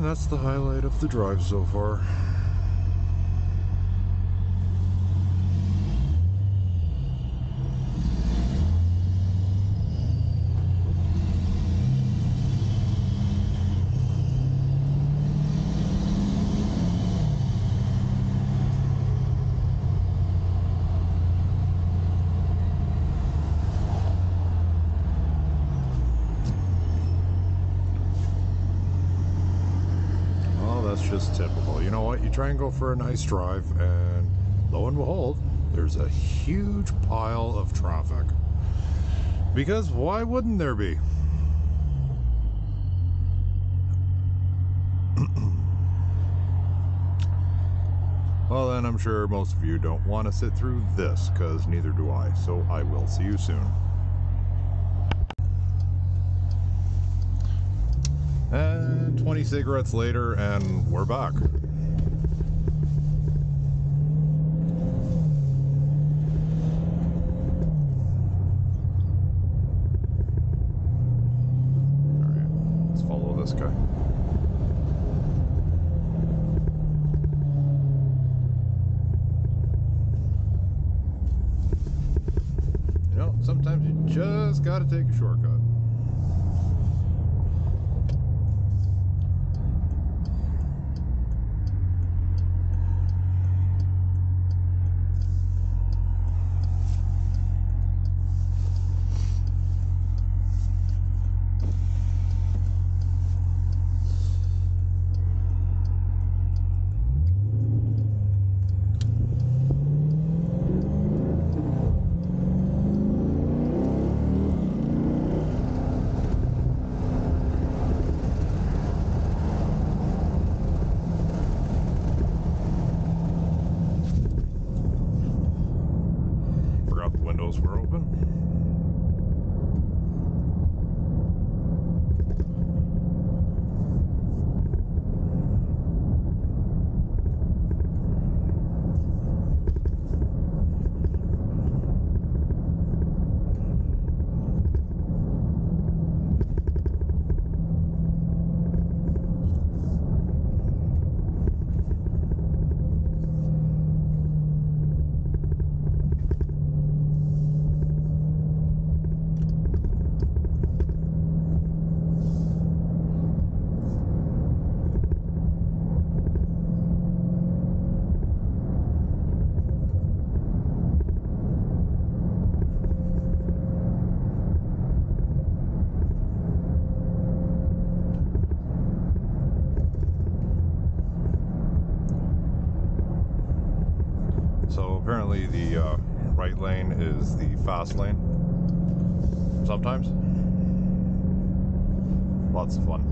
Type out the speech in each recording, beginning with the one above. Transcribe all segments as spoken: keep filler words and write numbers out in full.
that's the highlight of the drive so far. Just typical. You know what? You try and go for a nice drive, and lo and behold, there's a huge pile of traffic. Because why wouldn't there be? Well, then I'm sure most of you don't want to sit through this, because neither do I. So I will see you soon. And twenty cigarettes later, and we're back. Alright, let's follow this guy. You know, sometimes you just gotta take a shortcut. Were open. Apparently the uh, right lane is the fast lane. Sometimes. Lots of fun.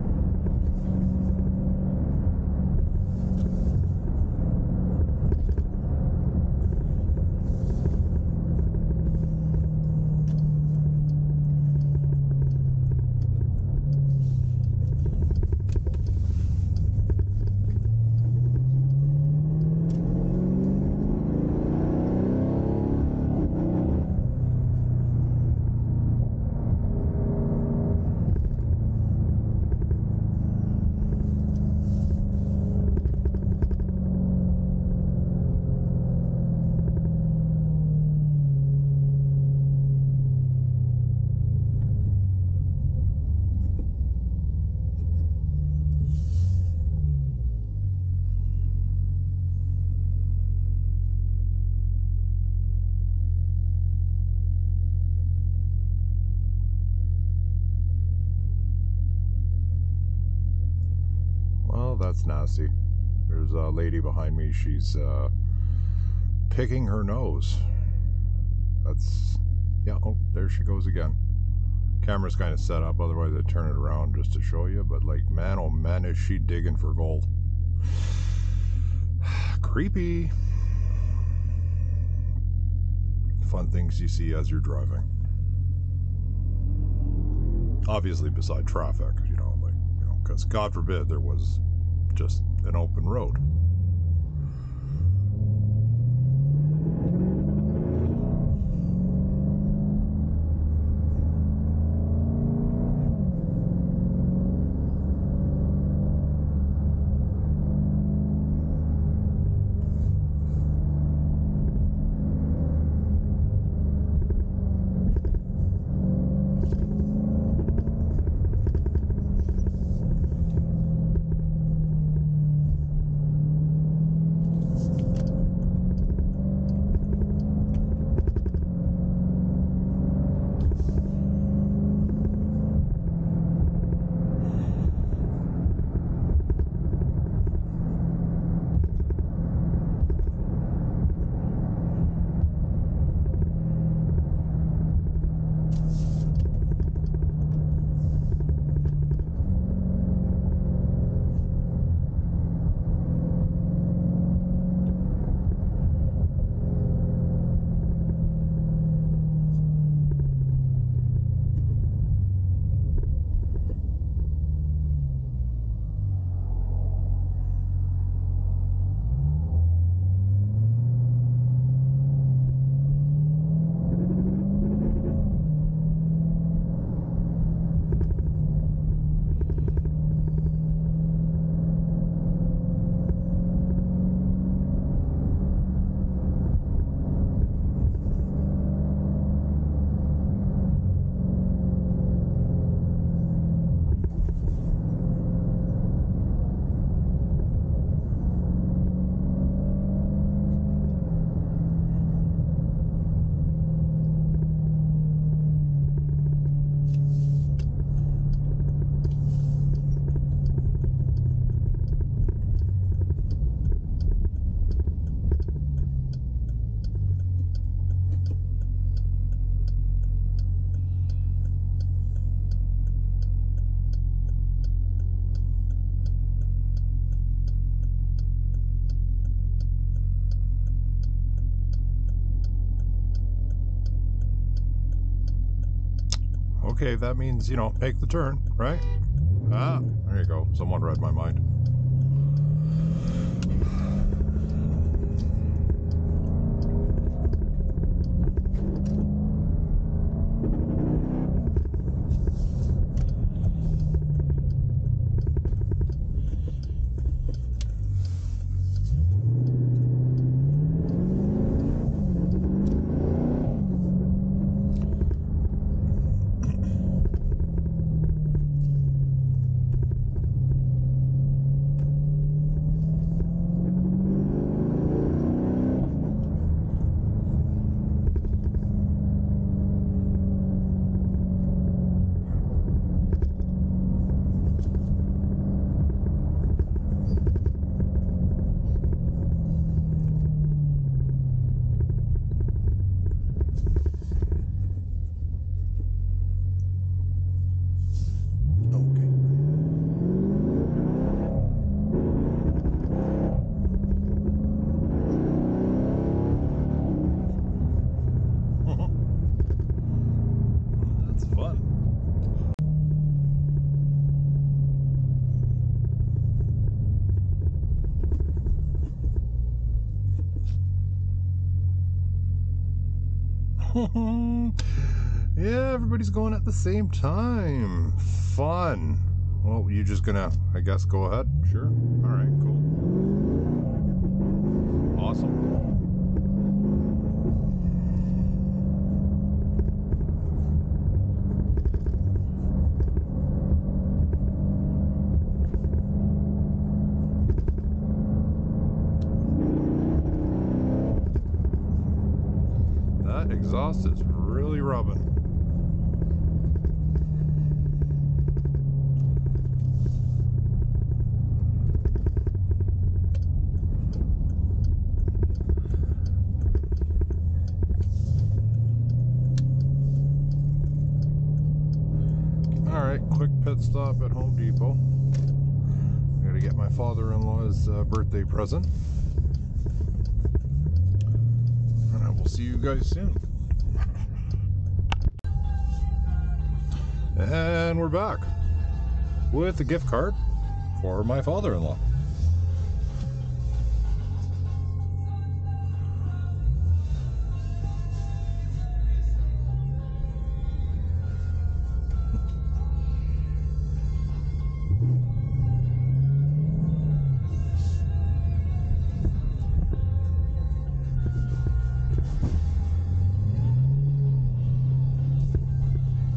That's nasty. There's a lady behind me. She's uh, picking her nose. That's, yeah, oh, there she goes again. Camera's kind of set up, otherwise I'd turn it around just to show you, but like, man, oh man, is she digging for gold. Creepy. Fun things you see as you're driving. Obviously beside traffic, you know, like, you know, because God forbid there was just an open road. Okay, that means, you know, make the turn, right? Ah, there you go. Someone read my mind. Yeah, everybody's going at the same time. Fun. Well, you just gonna, I guess, go ahead? Sure. All right, cool. Awesome. That exhaust is really rubbing. Alright, quick pit stop at Home Depot. I gotta get my father-in-law's uh, birthday present. And I will see you guys soon. And we're back with a gift card for my father-in-law.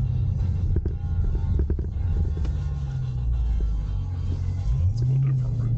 Let's go different route.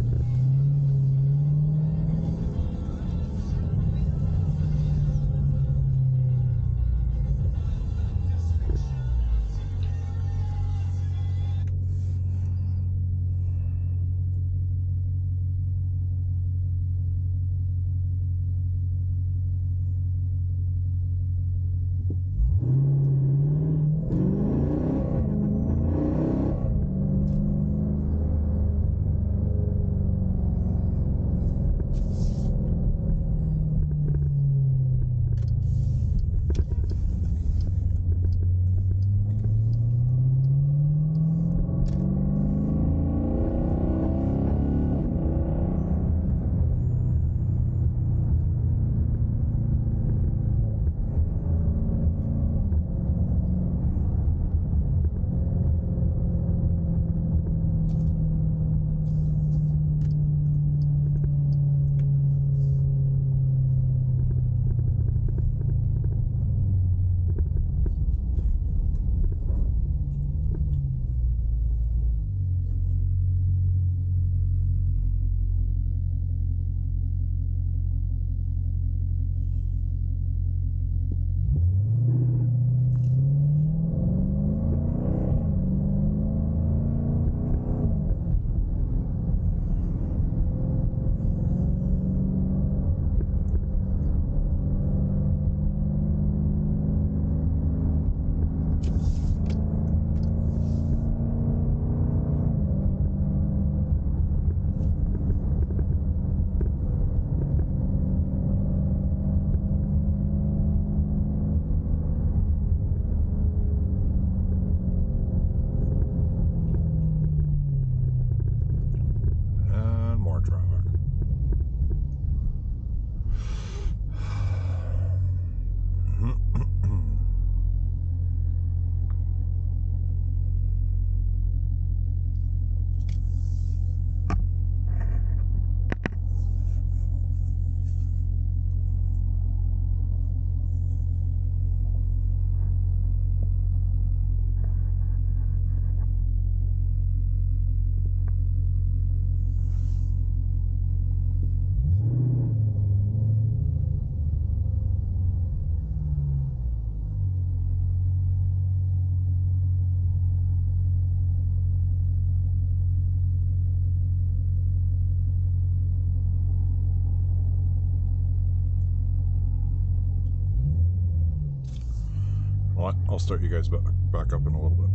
What? I'll start you guys back, back up in a little bit.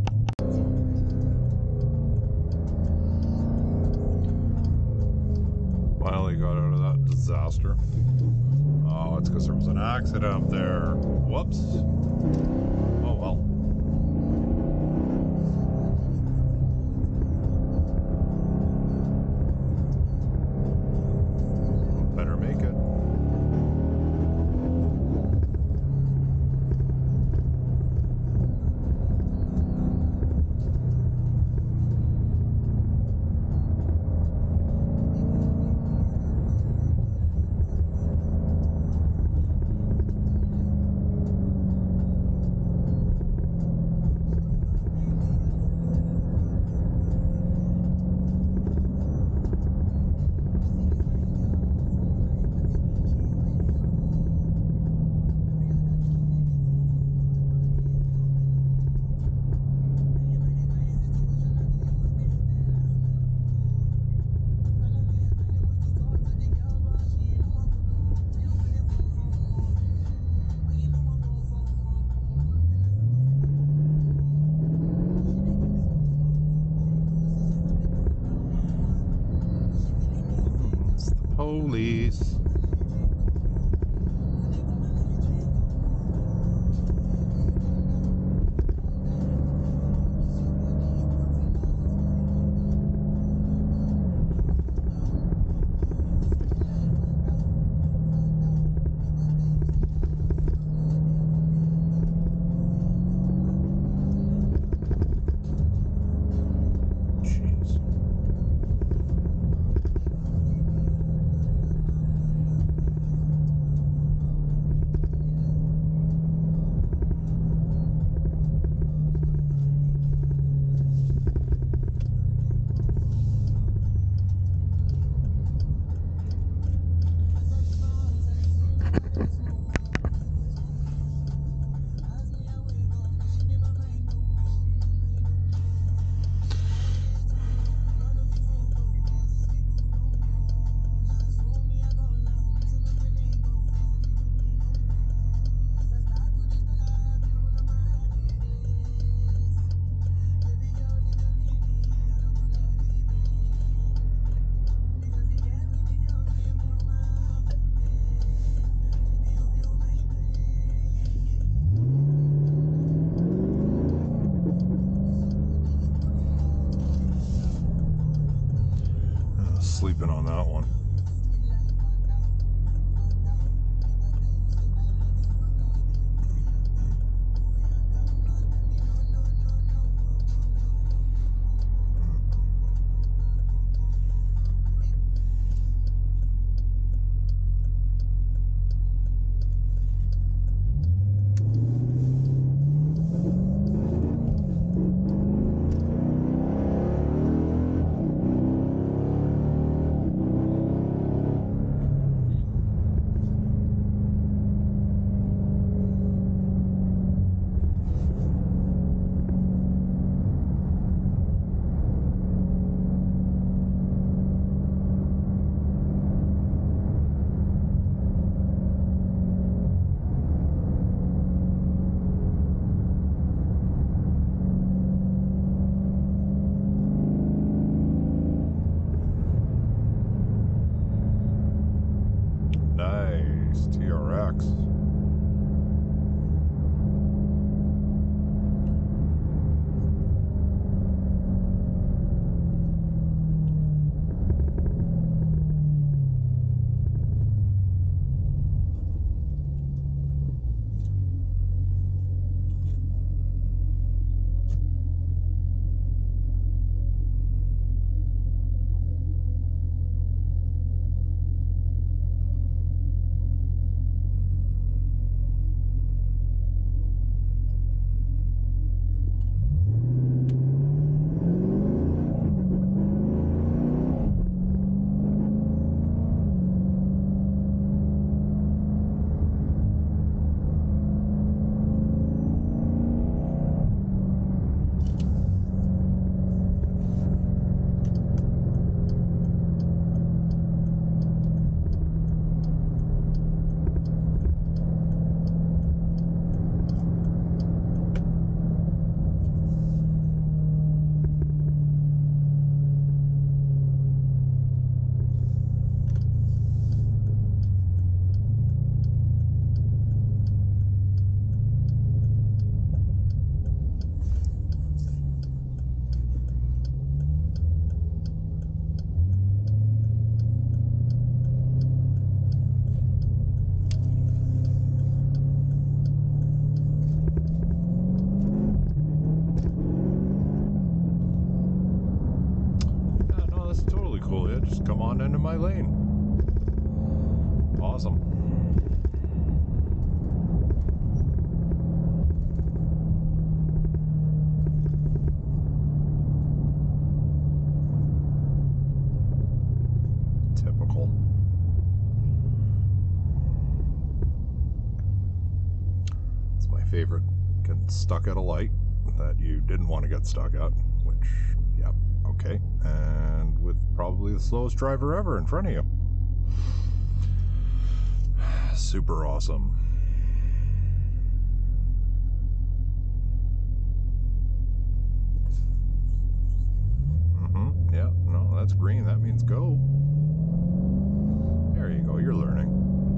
Finally got out of that disaster. Oh, it's because there was an accident up there. Whoops. Oh well. Better make it. Police. come on into my lane. Awesome. Typical. It's my favorite. Getting stuck at a light that you didn't want to get stuck at, which, yeah, okay. And with probably the slowest driver ever in front of you. Super awesome. Mm-hmm. Yeah, no, that's green. That means go. There you go. You're learning.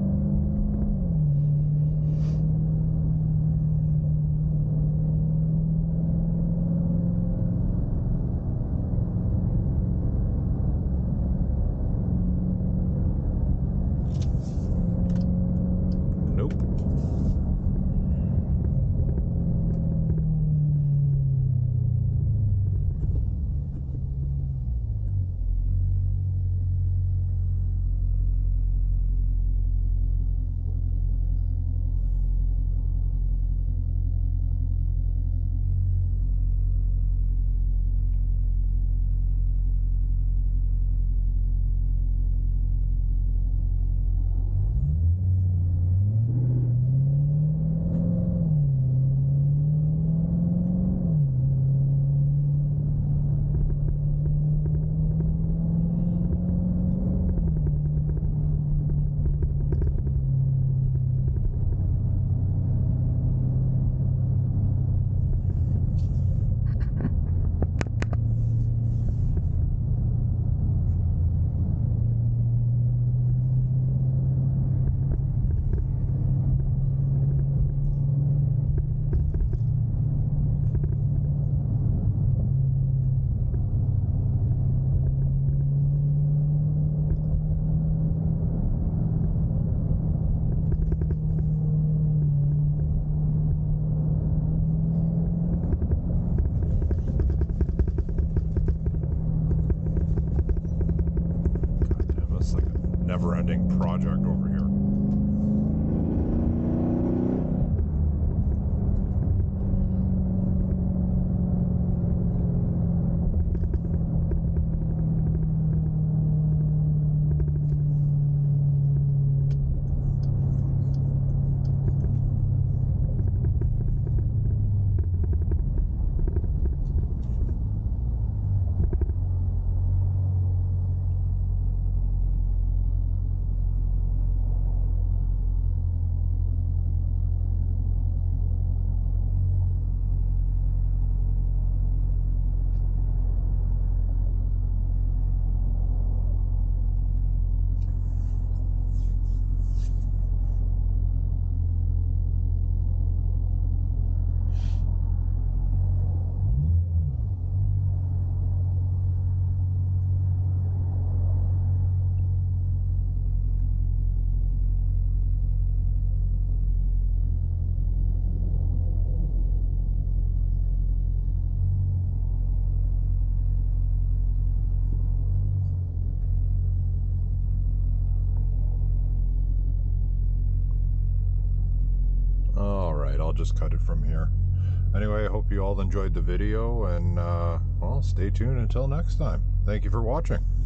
Never-ending project over here. I'll just cut it from here. Anyway, I hope you all enjoyed the video, and uh, well, stay tuned until next time. Thank you for watching.